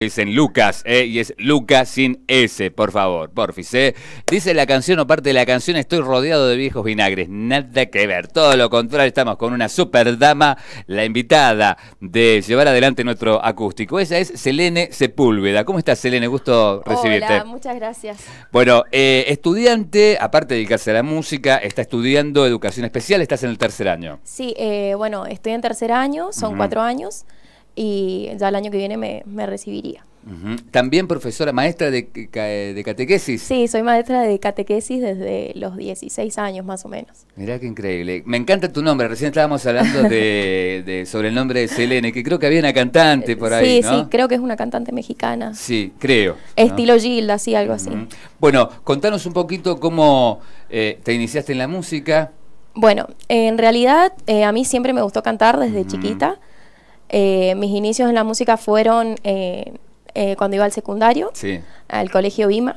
Dicen Lucas, y es Lucas sin S, por favor, porfis, Dice la canción o parte de la canción, estoy rodeado de viejos vinagres. Nada que ver, todo lo contrario, estamos con una super dama, la invitada de llevar adelante nuestro acústico. Ella es Selene Sepúlveda. ¿Cómo estás, Selene? Gusto recibirte. Hola, muchas gracias. Bueno, estudiante, aparte de dedicarse a la música, está estudiando educación especial, estás en el tercer año. Sí, bueno, estoy en tercer año, son 4 años. Y ya el año que viene me recibiría. ¿También profesora, maestra de catequesis? Sí, soy maestra de catequesis desde los 16 años más o menos. Mirá qué increíble. Me encanta tu nombre. Recién estábamos hablando sobre el nombre de Selene, que creo que había una cantante por ahí, ¿no? Sí, creo que es una cantante mexicana. Sí, creo. Estilo Gilda, sí, algo así. Bueno, contanos un poquito cómo te iniciaste en la música. Bueno, en realidad a mí siempre me gustó cantar desde chiquita. Mis inicios en la música fueron cuando iba al secundario, al colegio Vima.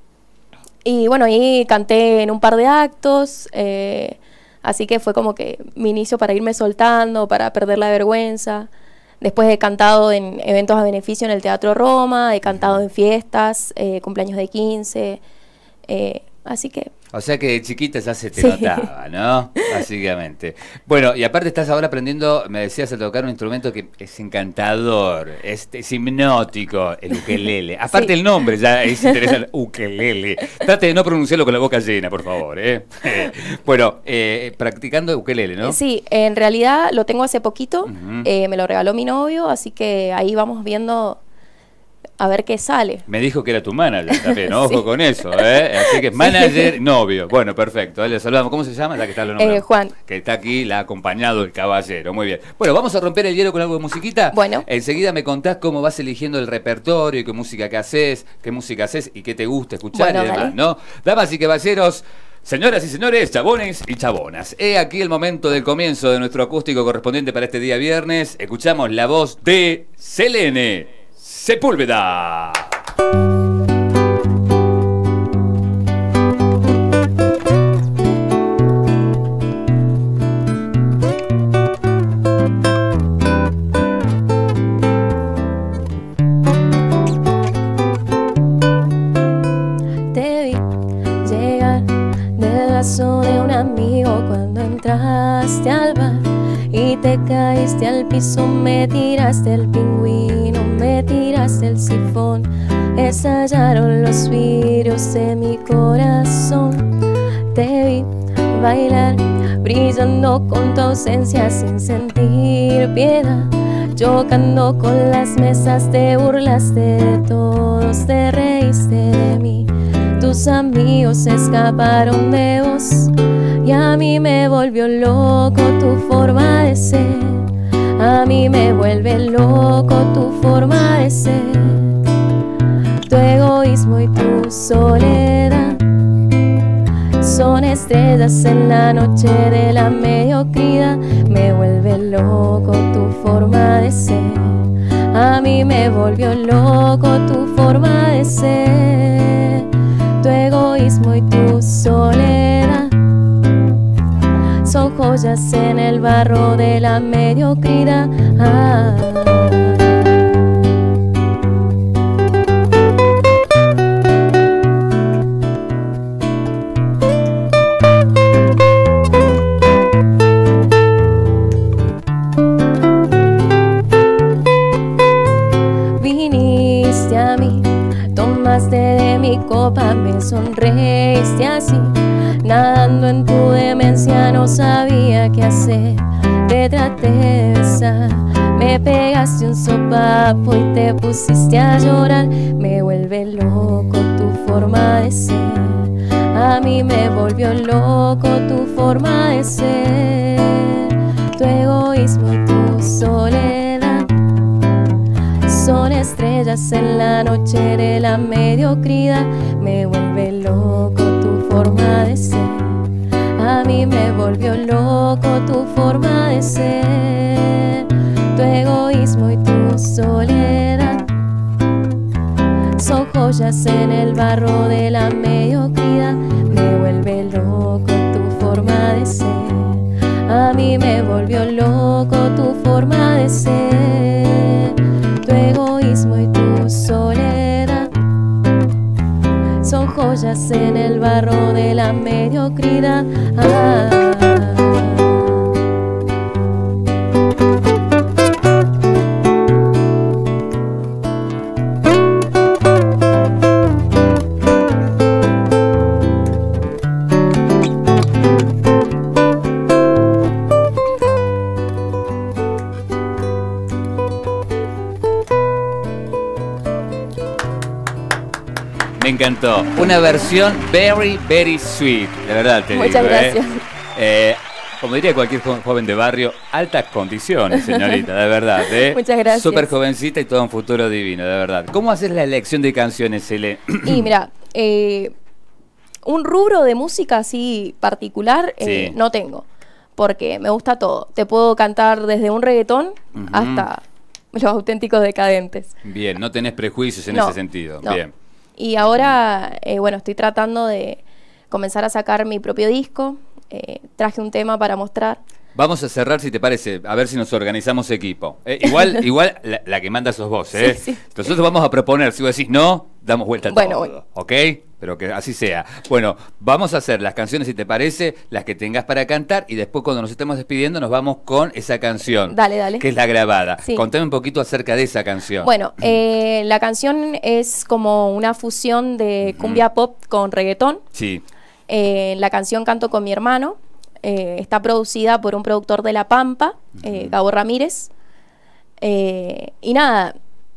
Y bueno, ahí canté en un par de actos, así que fue como que mi inicio para irme soltando, para perder la vergüenza. Después he cantado en eventos a beneficio en el Teatro Roma, he cantado en fiestas, cumpleaños de 15, así que... O sea que de chiquita ya se te notaba, ¿no? Básicamente. Bueno, y aparte estás ahora aprendiendo, me decías, a tocar un instrumento que es encantador, es hipnótico, el ukelele. Aparte el nombre ya es interesante, ukelele. Trate de no pronunciarlo con la boca llena, por favor, Bueno, practicando ukelele, ¿no? Sí, en realidad lo tengo hace poquito, me lo regaló mi novio, así que ahí vamos viendo... a ver qué sale. Me dijo que era tu manager también, ojo con eso, Así que manager, novio. Bueno, perfecto. Le saludamos. ¿Cómo se llama? Ya que está lo nombramos. Juan. Que está aquí, la ha acompañado el caballero. Muy bien. Bueno, vamos a romper el hielo con algo de musiquita. Bueno. Enseguida me contás cómo vas eligiendo el repertorio y qué música haces y qué te gusta escuchar, bueno, y demás, dale. ¿no? Damas y caballeros, señoras y señores, chabones y chabonas. He aquí el momento del comienzo de nuestro acústico correspondiente para este día viernes. Escuchamos la voz de Selene Sepúlveda. Te vi llegar del brazo de un amigo cuando entraste al bar y te caíste al piso, me tiraste el pingüino, me tiraste el sifón, estallaron los vidrios de mi corazón. Te vi bailar, brillando con tu ausencia sin sentir piedad, chocando con las mesas, te burlaste de todos, te reíste de mí. Tus amigos escaparon de vos y a mí me volvió loco tu forma de ser. A mí me vuelve loco tu forma de ser. Tu egoísmo y tu soledad son estrellas en la noche de la mediocridad. Me vuelve loco tu forma de ser. A mí me volvió loco tu forma de ser. Tu egoísmo y tu soledad son joyas en el barro de la mediocridad. Viniste a mí, tomaste de mi copa, me sonreíste así, nadando en tu demencia, no sabía qué hacer. Te traté de besar, me pegaste un sopapo y te pusiste a llorar. Me vuelve loco tu forma de ser. A mí me volvió loco tu forma de ser. Tu egoísmo y tu soledad son estrellas en la noche de la mediocridad. Me vuelve loco tu forma de ser. A mí me volvió loco tu forma de ser. Tu egoísmo y tu soledad son joyas en el barro de la mediocridad. Me vuelve loco tu forma de ser. A mí me volvió loco tu forma de ser. Tu egoísmo y tu soledad. Son joyas en el barro de la mediocridad. Me encantó. Una versión very, very sweet. De verdad te digo. Muchas gracias. Como diría cualquier joven de barrio, altas condiciones, señorita, de verdad. Muchas gracias. Súper jovencita y todo un futuro divino, de verdad. ¿Cómo haces la elección de canciones, Cele? Y mira, un rubro de música así particular Sí. no tengo, porque me gusta todo. Te puedo cantar desde un reggaetón hasta los auténticos decadentes. Bien, no tenés prejuicios en No, ese sentido. no. Bien. Y ahora, bueno, estoy tratando de comenzar a sacar mi propio disco. Traje un tema para mostrar. Vamos a cerrar, si te parece, a ver si nos organizamos equipo. Igual la que manda sos vos, ¿eh? Sí, sí. Nosotros vamos a proponer, si vos decís no, damos vuelta a Bueno, todo, bueno. ¿ok? Pero que así sea. Bueno, vamos a hacer las canciones, si te parece, las que tengas para cantar, y después cuando nos estemos despidiendo nos vamos con esa canción. Dale, dale. Que es la grabada. Sí. Contame un poquito acerca de esa canción. Bueno, la canción es como una fusión de cumbia pop con reggaetón. Sí. La canción canto con mi hermano. Está producida por un productor de La Pampa, Gabo Ramírez. Y nada,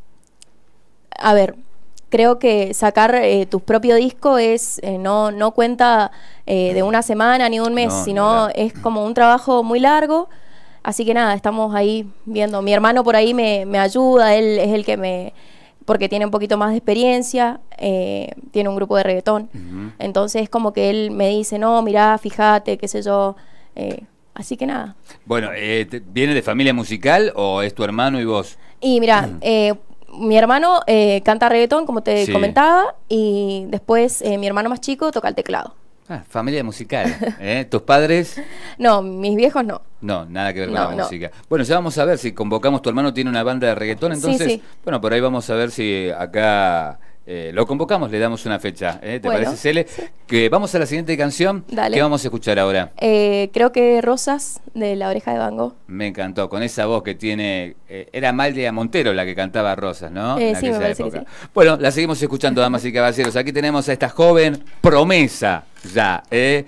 a ver, creo que sacar tu propio disco es no cuenta de una semana ni un mes, No, sino es como un trabajo muy largo. Así que nada, estamos ahí viendo. Mi hermano por ahí me ayuda, él es el que porque tiene un poquito más de experiencia, tiene un grupo de reggaetón. Entonces como que él me dice, no, mirá, fíjate, qué sé yo. Así que nada. Bueno, ¿viene de familia musical o es tu hermano y vos? Y mira, mi hermano canta reggaetón, como te Sí. comentaba, y después mi hermano más chico toca el teclado. Ah, familia musical. ¿Tus padres? No, mis viejos no. No, nada que ver con No, la no. música. Bueno, ya vamos a ver si convocamos. Tu hermano tiene una banda de reggaetón, entonces, sí. bueno, por ahí vamos a ver si acá lo convocamos, le damos una fecha. ¿Te Bueno, parece, Cele? Que vamos a la siguiente canción. Dale. ¿Qué vamos a escuchar ahora? Creo que Rosas, de La Oreja de Van Gogh. Me encantó, con esa voz que tiene. Era Maldia Montero la que cantaba Rosas, ¿no? En Sí, me aquella parece que época. sí. Bueno, la seguimos escuchando, damas y caballeros. Aquí tenemos a esta joven promesa ya,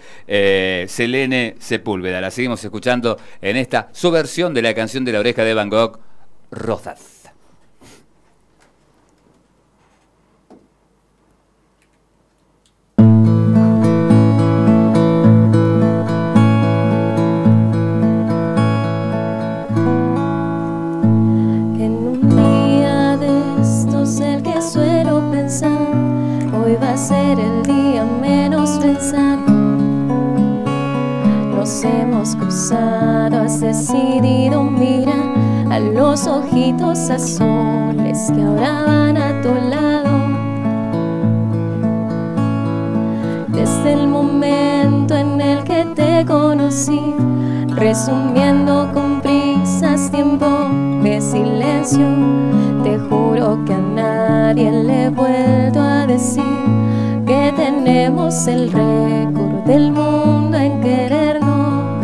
Selene Sepúlveda. La seguimos escuchando en esta subversión de la canción de La Oreja de Van Gogh, Rosas. En un día de estos el que suelo pensar, hoy va a ser el día menos pensado. Nos hemos cruzado, has decidido mirar a los ojitos azules que ahora van a tu lado. Desde el momento en el que te conocí, resumiendo con prisas tiempo de silencio, te juro que a nadie le he vuelto a decir que tenemos el récord del mundo en querernos.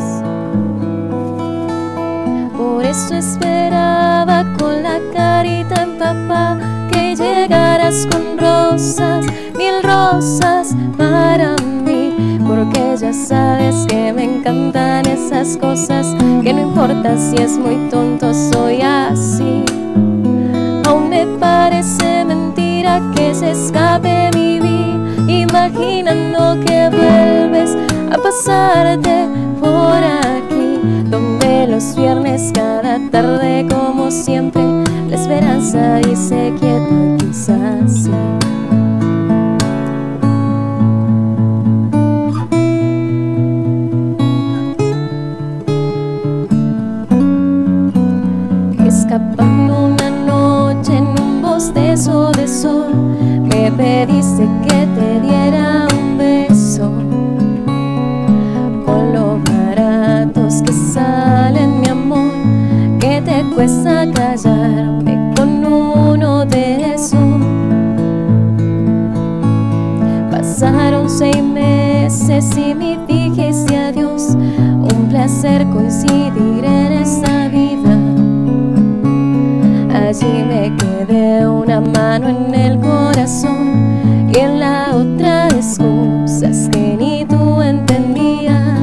Por eso esperaba con la carita empapada que llegaras con rosas, 1000 rosas para mí, porque ya sabes que me encantan esas cosas, que no importa si es muy tonto, soy así. Aún me parece mentira que se escape mi vida, imaginando que vuelves a pasarte por aquí, donde los viernes cada tarde como siempre la esperanza dice quieta, quizás sí. Escapando una noche en un bostezo de sol, me pediste que te diera un beso. Con lo baratos que salen, mi amor, que te cuesta callarme con uno de esos. Pasaron 6 meses y me dijiste adiós. Un placer coincidir en esta vida. Allí me quedé, una mano en el corazón y en la otra excusas que ni tú entendías.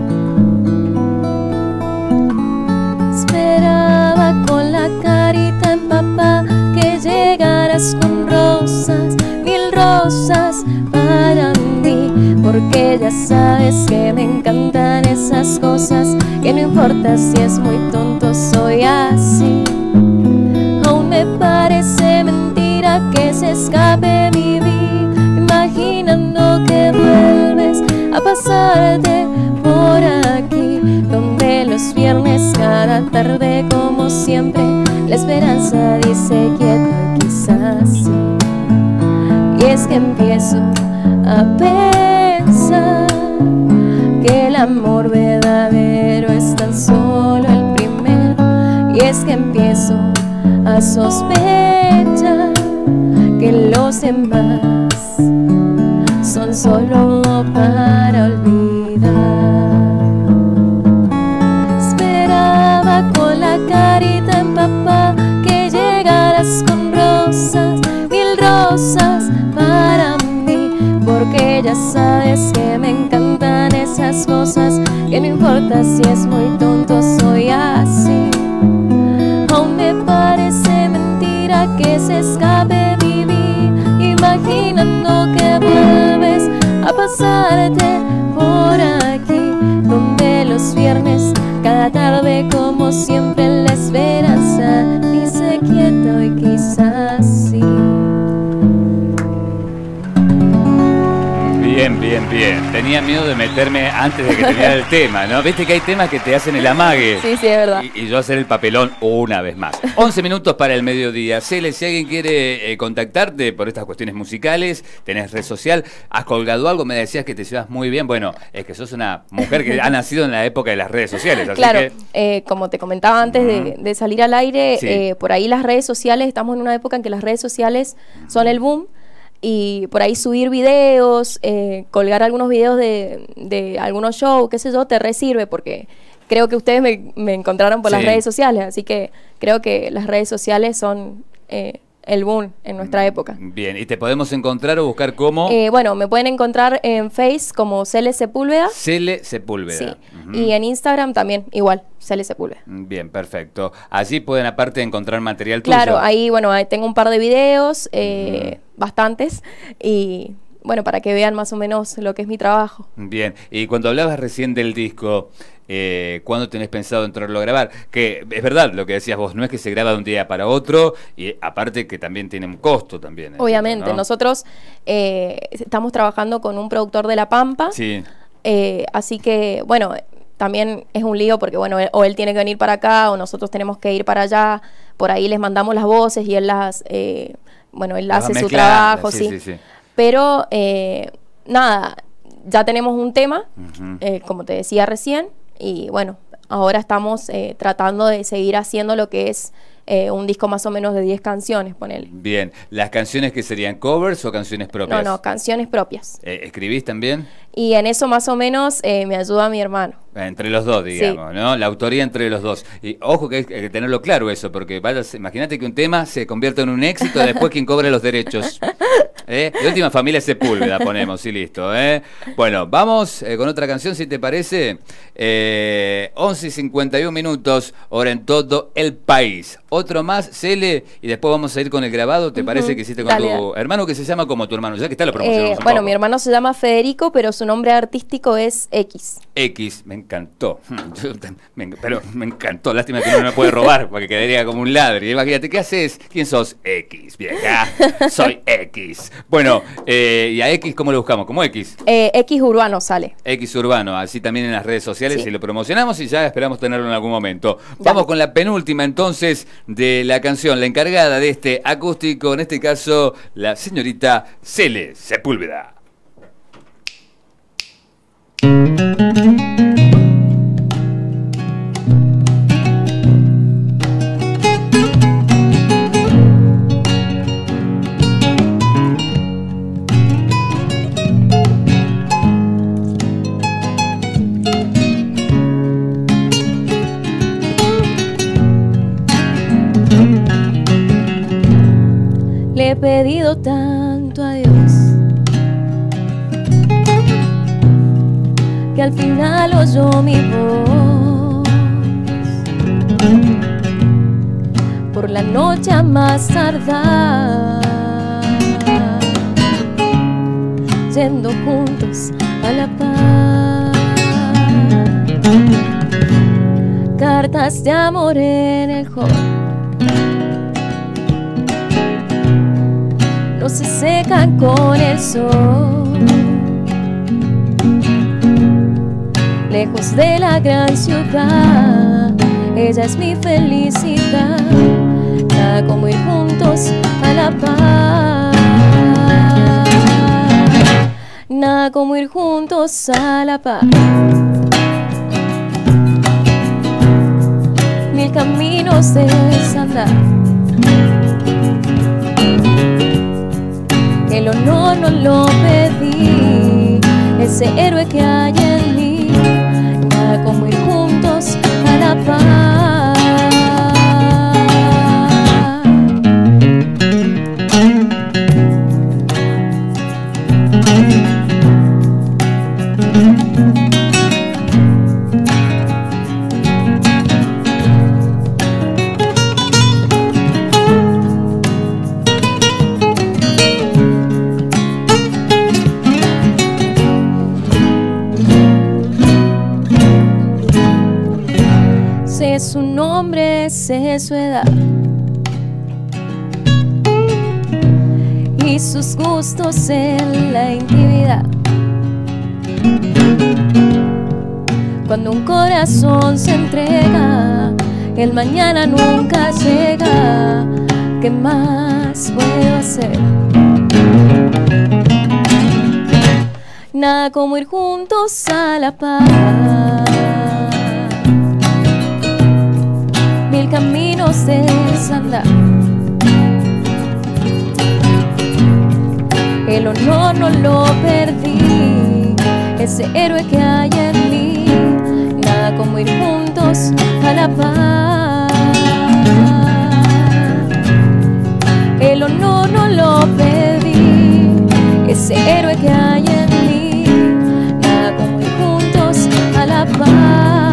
Esperaba con la carita empapada que llegaras con rosas, 1000 rosas para mí, porque ya sabes que me encantan esas cosas, que no importa si es muy tonto, soy así. Aún me parece mentira que se escape mi vida, imaginando que vuelves a pasarte por aquí, donde los viernes cada tarde como siempre la esperanza dice quieta, quizás sí. Y es que empiezo a pensar que el amor verdadero es tan solo el primero. Y es que empiezo a sospechar que los demás son solo para olvidar. Esperaba con la carita empapada que llegaras con rosas, 1000 rosas para mí, porque ya sabes que me encantan esas cosas, que no importa si es muy tonto, soy así. Aún me parece mentira que se escape mi vida, imaginando que vuelves a pasarte por aquí, donde los viernes cada tarde como siempre la esperanza dice quieto y quizás sí. Bien, bien, bien. Tenía miedo de meterme antes de que terminara el tema, ¿no? Viste que hay temas que te hacen el amague. Sí, sí, es verdad. Y yo hacer el papelón una vez más. 11 minutos para el mediodía. Cele, si alguien quiere contactarte por estas cuestiones musicales, tenés red social, has colgado algo, me decías que te llevas muy bien. Bueno, es que sos una mujer que ha nacido en la época de las redes sociales. Así claro, que... como te comentaba antes de salir al aire, Sí. por ahí las redes sociales, estamos en una época en que las redes sociales son el boom. Y por ahí subir videos, colgar algunos videos de algunos shows, qué sé yo, te resirve, porque creo que ustedes me encontraron por las Sí. redes sociales, así que creo que las redes sociales son el boom en nuestra época. Bien, ¿y te podemos encontrar o buscar como? Bueno, me pueden encontrar en Face como Cele Sepúlveda. Cele Sepúlveda. Sí. Ujú. Y en Instagram también, igual, Cele Sepúlveda. Bien, perfecto. Allí pueden aparte encontrar material tuyo. Claro, ahí, bueno, ahí tengo un par de videos, bastantes, y bueno, para que vean más o menos lo que es mi trabajo. Bien, y cuando hablabas recién del disco, ¿cuándo tenés pensado entrarlo a grabar? Que es verdad lo que decías vos, no es que se graba de un día para otro, y aparte que también tiene un costo también. Obviamente, ¿no? nosotros estamos trabajando con un productor de La Pampa, Sí, así que, bueno, también es un lío porque, bueno, o él tiene que venir para acá o nosotros tenemos que ir para allá, por ahí les mandamos las voces y él las, bueno, él las va hace su mezclando, trabajo, sí, sí. sí. Pero, nada, ya tenemos un tema, Ujú. como te decía recién, y bueno, ahora estamos tratando de seguir haciendo lo que es un disco más o menos de 10 canciones, ponele. Bien, ¿las canciones que serían covers o canciones propias? No, canciones propias. ¿Escribís también? Y en eso más o menos me ayuda mi hermano. Entre los dos, digamos, ¿no? La autoría entre los dos. Y ojo que hay que tenerlo claro eso, porque imagínate que un tema se convierta en un éxito, después quien cobra los derechos. De última familia Sepúlveda ponemos, y listo. Bueno, vamos con otra canción, si te parece. 11:51 minutos, hora en todo el país. Otro más, Cele, y después vamos a ir con el grabado. ¿Te parece que hiciste con Dale, tu hermano, que se llama como tu hermano? Ya que está, lo promocionamos un Bueno, poco. mi hermano se llama Federico, pero su nombre artístico es X. X, me encantó. Pero me encantó. Lástima que uno no puede robar, porque quedaría como un ladri. Imagínate, ¿qué haces? ¿Quién sos? X, vieja. Soy X. Bueno, ¿y a X cómo lo buscamos? ¿Cómo X? X Urbano sale. X Urbano, así también en las redes sociales, Sí. y lo promocionamos y ya esperamos tenerlo en algún momento. Dale. Vamos con la penúltima entonces de la canción, la encargada de este acústico, en este caso la señorita Cele Sepúlveda. Le he pedido tanto a Dios que al final oyó mi voz. Por la noche a más tardar, yendo juntos a la paz. Cartas de amor en el hall no se secan con el sol. Lejos de la gran ciudad, ella es mi felicidad. Nada como ir juntos a la paz. Nada como ir juntos a la paz. Mil caminos de desandar. El honor no lo pedí, ese héroe que hay en mí. Nada como ir juntos a la paz. Sé su nombre, sé su edad y sus gustos en la intimidad. Cuando un corazón se entrega, el mañana nunca llega. ¿Qué más puedo hacer? Nada como ir juntos a la paz. Mil caminos de desandar. El honor no lo perdí, ese héroe que hay en mí. Nada como ir juntos a la paz. El honor no lo perdí, ese héroe que hay en mí. Nada como ir juntos a la paz.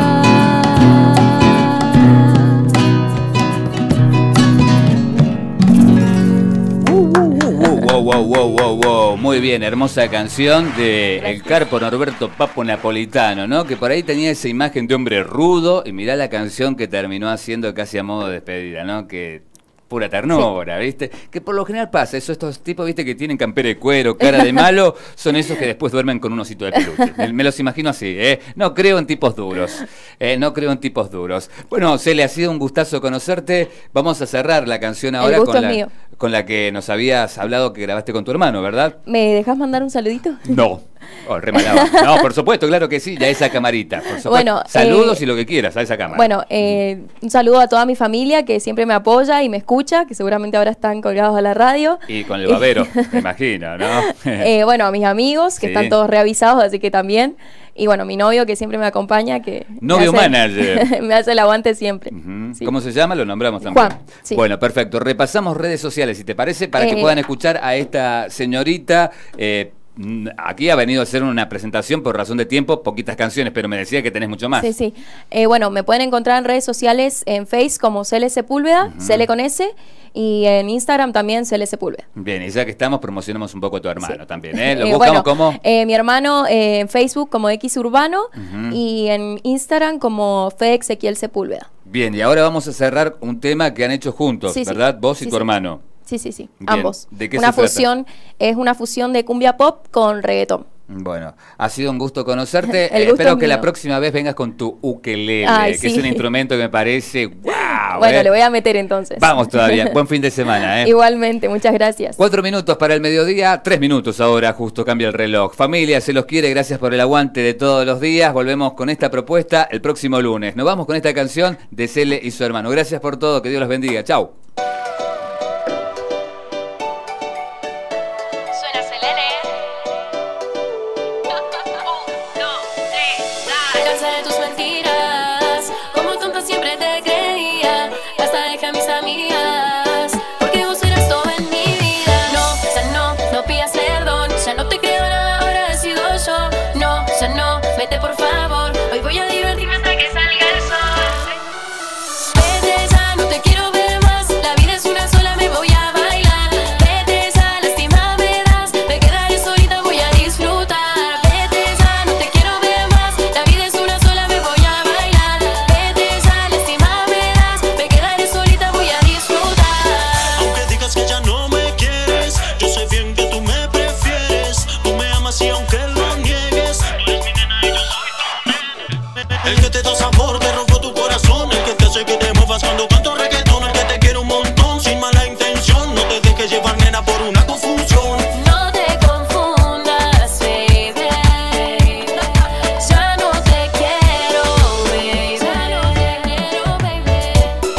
Wow. Muy bien, hermosa canción de El Carpo Norberto Papo Napolitano, ¿no? Que por ahí tenía esa imagen de hombre rudo y mirá la canción que terminó haciendo casi a modo de despedida, ¿no? Que pura ternura, sí. ¿Viste? Que por lo general pasa, estos tipos, ¿viste? Que tienen campera de cuero, cara de malo, son esos que después duermen con un osito de peluche. Me los imagino así, ¿eh? No creo en tipos duros, no creo en tipos duros. Bueno, Cele, ha sido un gustazo conocerte. Vamos a cerrar la canción ahora con la que nos habías hablado que grabaste con tu hermano, ¿verdad? ¿Me dejas mandar un saludito? No. Oh, remalado. No, por supuesto, claro que sí, ya esa camarita. Por supuesto. Bueno, saludos y lo que quieras a esa cámara. Bueno, un saludo a toda mi familia que siempre me apoya y me escucha, que seguramente ahora están colgados a la radio. Y con el babero, me imagino, ¿no? Bueno, a mis amigos, que están todos reavisados, así que también. Y bueno, mi novio que siempre me acompaña, que novio manager. Me hace el aguante siempre. Sí. ¿Cómo se llama? Lo nombramos también. Juan, sí. Bueno, perfecto. Repasamos redes sociales, si te parece, para que puedan escuchar a esta señorita. Aquí ha venido a hacer una presentación por razón de tiempo, poquitas canciones, pero me decía que tenés mucho más. Sí. Bueno, me pueden encontrar en redes sociales, en Face como Cele Sepúlveda, Cele con S, y en Instagram también Cele Sepúlveda. Bien, y ya que estamos, promocionamos un poco a tu hermano también, ¿eh? ¿Lo buscamos como? Mi hermano en Facebook como X Urbano y en Instagram como Fe Ezequiel Sepúlveda. Bien, y ahora vamos a cerrar un tema que han hecho juntos, ¿verdad? Vos y tu hermano. Sí, Bien. Ambos. ¿De qué se trata? Es una fusión de cumbia pop con reggaetón. Bueno, ha sido un gusto conocerte. Espero que la próxima vez vengas con tu ukelele, que es un instrumento que me parece wow. Bueno, le voy a meter entonces. Vamos todavía. Buen fin de semana, ¿eh? Igualmente, muchas gracias. 4 minutos para el mediodía, 3 minutos ahora, justo cambia el reloj. Familia, se los quiere, gracias por el aguante de todos los días. Volvemos con esta propuesta el próximo lunes. Nos vamos con esta canción de Cele y su hermano. Gracias por todo, que Dios los bendiga. Chau. Siempre te creía, hasta dejé a mis amigas, porque vos eras todo en mí. por una confusión. No te confundas, baby. Ya no te quiero, baby. Ya no te quiero, baby.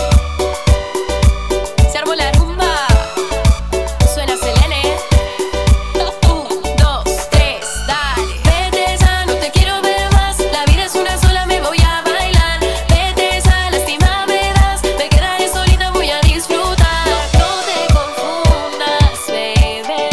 Se armó la rumba. Suena Selene. 1, 2, 3, dale. Vete ya, no te quiero ver más. La vida es una sola, me voy a bailar. Vete ya, lástima me das. Me quedaré solita, voy a disfrutar. No te confundas, baby.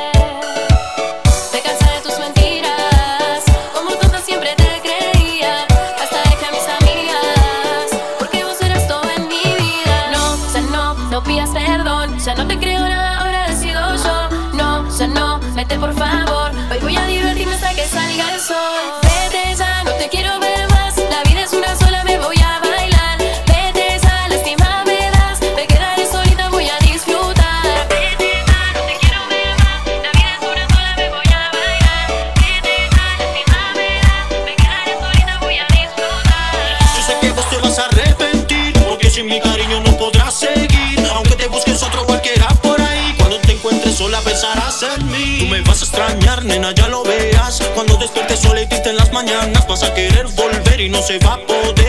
Me cansé de tus mentiras. Como tonta siempre te creía. Hasta dejé a mis amigas. Porque vos eras todo en mi vida. No, ya no pidas perdón. Ya no te creo nada, ahora decido yo. No, ya no, vete por favor. Hoy voy a divertirme hasta que salga el sol. Vete ya, no te quiero ver más. La vida es una sola, me voy a bailar. Vete ya, lástima me das. Me quedaré solita, voy a disfrutar. Vete ya, no te quiero ver más. La vida es una sola, me voy a bailar. Vete ya, lástima me das. Me quedaré solita, voy a disfrutar. Yo sé que vos te vas a arrepentir, porque sin mi cariño no podrás seguir. Aunque te busques otro cualquiera por ahí, cuando te encuentres sola pensarás en mí. Tú me vas a extrañar, nena, ya lo verás. Cuando despiertes sola y triste en las mañanas, vas a querer volver y no se va a poder.